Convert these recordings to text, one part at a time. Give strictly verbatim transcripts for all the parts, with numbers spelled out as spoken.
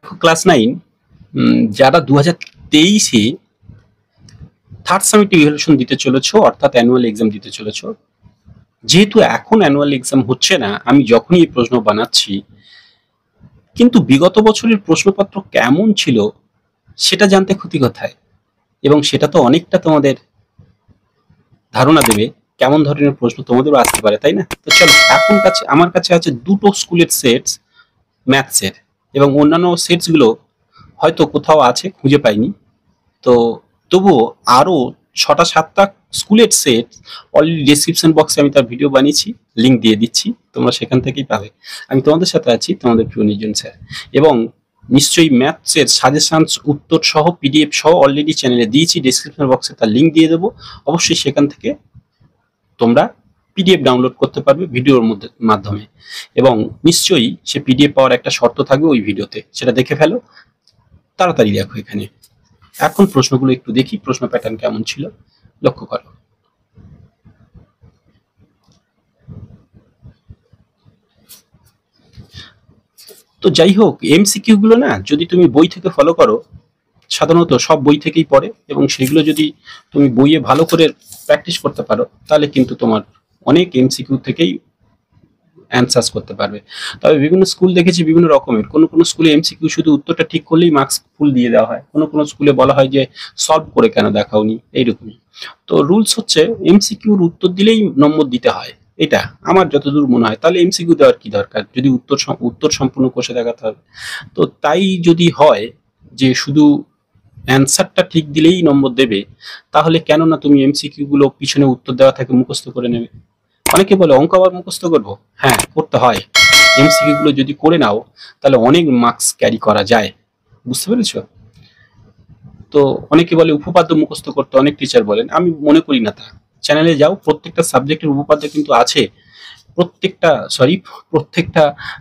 Class nine যারা দু হাজার তেইশে থার্ড সামিটিভ ইভ্যালুয়েশন দিতে চলেছ, অর্থাৎ অ্যানুয়াল এক্সাম দিতে চলেছ, যেহেতু এখন অ্যানুয়াল এক্সাম হচ্ছে না, আমি যখনই এই প্রশ্ন বানাচ্ছি, কিন্তু বিগত বছরের প্রশ্নপত্র কেমন ছিল সেটা জানতে ক্ষতি কোথায়, এবং সেটা তো অনেকটা তোমাদের ধারণা দেবে কেমন ধরনের প্রশ্ন তোমাদেরও আসতে পারে, তাই না? তো চলো, এখন কাছে আমার কাছে আছে দুটো স্কুলের সেটস ম্যাথসের, এবং অন্যান্য সেটসগুলো হয়তো কোথাও আছে, খুঁজে পাইনি। তো তবুও আরও ছটা সাতটা স্কুলের সেট অলরেডি ডেসক্রিপশন বক্সে আমি তার ভিডিও বানিয়েছি, লিঙ্ক দিয়ে দিচ্ছি, তোমরা সেখান থেকেই পাবে। আমি তোমাদের সাথে আছি, তোমাদের প্রিয় নির্জন স্যার, এবং নিশ্চয়ই ম্যাথসের সাজেশনস উত্তর সহ পিডিএফ সহ অলরেডি চ্যানেলে দিয়েছি, ডেসক্রিপশন বক্সে তার লিঙ্ক দিয়ে দেবো। অবশ্যই সেখান থেকে তোমরা পিডিএফ ডাউনলোড করতে পারবে ভিডিওর মধ্যে মাধ্যমে, এবং নিশ্চয়ই সে পিডিএফ পাওয়ার একটা শর্ত থাকবে ওই ভিডিওতে, সেটা দেখে ফেলো, তাড়াতাড়ি দেখো। এখানে এখন প্রশ্নগুলো একটু দেখি, প্রশ্ন প্যাটার্ন কেমন ছিল লক্ষ্য করো। তো যাই হোক, এমসিকিউ গুলো না যদি তুমি বই থেকে ফলো করো, সাধারণত সব বই থেকেই পড়ে, এবং সেগুলো যদি তুমি বইয়ে ভালো করে প্র্যাকটিস করতে পারো, তাহলে কিন্তু তোমার অনেক এমসিকিউ থেকেই অ্যান্সার্স করতে পারবে। তবে বিভিন্ন স্কুল দেখেছি বিভিন্ন রকমের, কোনো কোনো স্কুলে এমসিকিউ শুধু উত্তরটা ঠিক করলেই মার্কস ফুল দিয়ে দেওয়া হয়, কোনো কোনো স্কুলে বলা হয় যে সলভ করে কেন দেখাওনি, এইরকমই। তো রুলস হচ্ছে এমসিকিউর উত্তর দিলেই নম্বর দিতে হয়, এটা আমার যতদূর মনে হয়। তাহলে এমসিকিউ দেওয়ার কি দরকার, যদি উত্তর উত্তর সম্পূর্ণ কষে দেখাতে হবে। তো তাই যদি হয় যে শুধু অ্যান্সারটা ঠিক দিলেই নম্বর দেবে, তাহলে কেন না তুমি এমসিকিউ গুলো পিছনে উত্তর দেওয়া থাকে মুখস্থ করে নেবে। অনেকে বলে অঙ্ক আবার মুখস্থ করবো, হ্যাঁ করতে হয়। এমসিকিউ গুলো যদি করে নাও তাহলে অনেক মার্কস ক্যারি করা যায়, বুঝতে পেরেছো? তো অনেকে বলে উপপাদ্য মুখস্থ করতে, অনেক টিচার বলেন, আমি মনে করি না তা। চ্যানেলে যাও, প্রত্যেকটা সাবজেক্টের উপপাদ্য কিন্তু আছে, প্রত্যেকটা সরি প্রত্যেকটা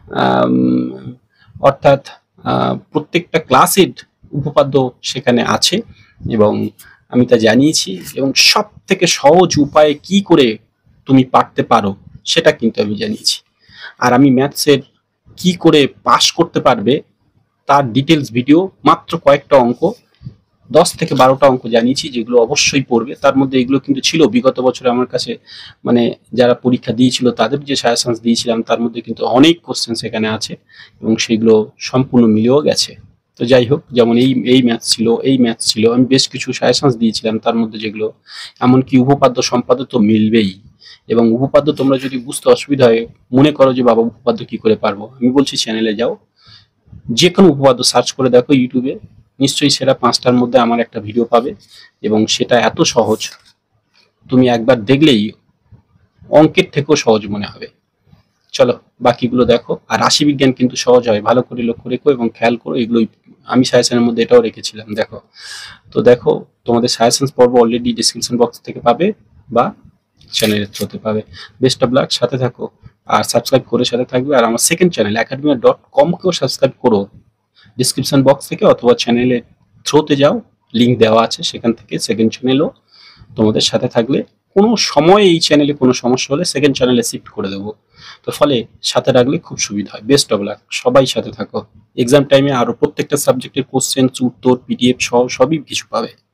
অর্থাৎ প্রত্যেকটা ক্লাসের উপপাদ্য সেখানে আছে, এবং আমি তা জানিয়েছি, এবং সব থেকে সহজ উপায়ে কি করে তুমি পারতে পারো সেটা কিন্তু আমি জানিয়েছি। আর আমি ম্যাথসের কি করে পাস করতে পারবে তার ডিটেলস ভিডিও, মাত্র কয়েকটা অঙ্ক, দশ থেকে বারোটা অঙ্ক জানিয়েছি, যেগুলো অবশ্যই পড়বে। তার মধ্যে এগুলো কিন্তু ছিল বিগত বছরে আমার কাছে, মানে যারা পরীক্ষা দিয়েছিল তাদের যে সাজেশনস দিয়েছিলাম তার মধ্যে কিন্তু অনেক কোশ্চেন সেখানে আছে, এবং সেগুলো সম্পূর্ণ মিলেও গেছে। তো যাই হোক, যেমন এই এই ম্যাথ ছিল, এই ম্যাথ ছিল, আমি বেশ কিছু সাজেশনস দিয়েছিলাম, তার মধ্যে যেগুলো এমনকি উপপাদ্য সম্পাদ্য তো মিলবেই। এবং উপপাদ্য তোমরা যদি বুঝতে অসুবিধা হয়, মনে করো যে বাবা উপপাদ্য কি করে পারবো, আমি বলছি চ্যানেলে যাও, যে কোনো উপপাদ্য সার্চ করে দেখো ইউটিউবে, নিশ্চয়ই সেটা পাঁচটার মধ্যে আমার একটা ভিডিও পাবে, এবং সেটা এত সহজ তুমি একবার দেখলেই অঙ্কের থেকেও সহজ মনে হবে। চলো বাকিগুলো দেখো। আর রাশি বিজ্ঞান কিন্তু সহজ হয়, ভালো করে লক্ষ্য রেখো এবং খেয়াল করো, এগুলোই আমি সাজেশনের মধ্যে এটাও রেখেছিলাম, দেখো। তো দেখো, তোমাদের সাজেশন পর্ব অলরেডি ডিসক্রিপশন বক্স থেকে পাবে বা চ্যানেলের থ্রুতে পাবে। বেস্ট অফ লাক, সাথে থাকো আর সাবস্ক্রাইব করে সাথে থাকবে। আর আমার সেকেন্ড চ্যানেল একাডেমিয়া ডট কমকেও সাবস্ক্রাইব করো ডিসক্রিপশন বক্স থেকে, অথবা চ্যানেলের থ্রুতে যাও, লিঙ্ক দেওয়া আছে সেখান থেকে। সেকেন্ড চ্যানেলও তোমাদের সাথে থাকলে কোনো সময় এই চ্যানেলে কোনো সমস্যা হলে সেকেন্ড চ্যানেলে শিফট করে দেবো, তো ফলে সাথে রাখলে খুব সুবিধা হয়। বেস্ট অফ লাক, সবাই সাথে থাকো। এক্সাম টাইমে আরও প্রত্যেকটা সাবজেক্টের কোশ্চেন, উত্তর, পিডিএফ সহ সবই কিছু পাবে।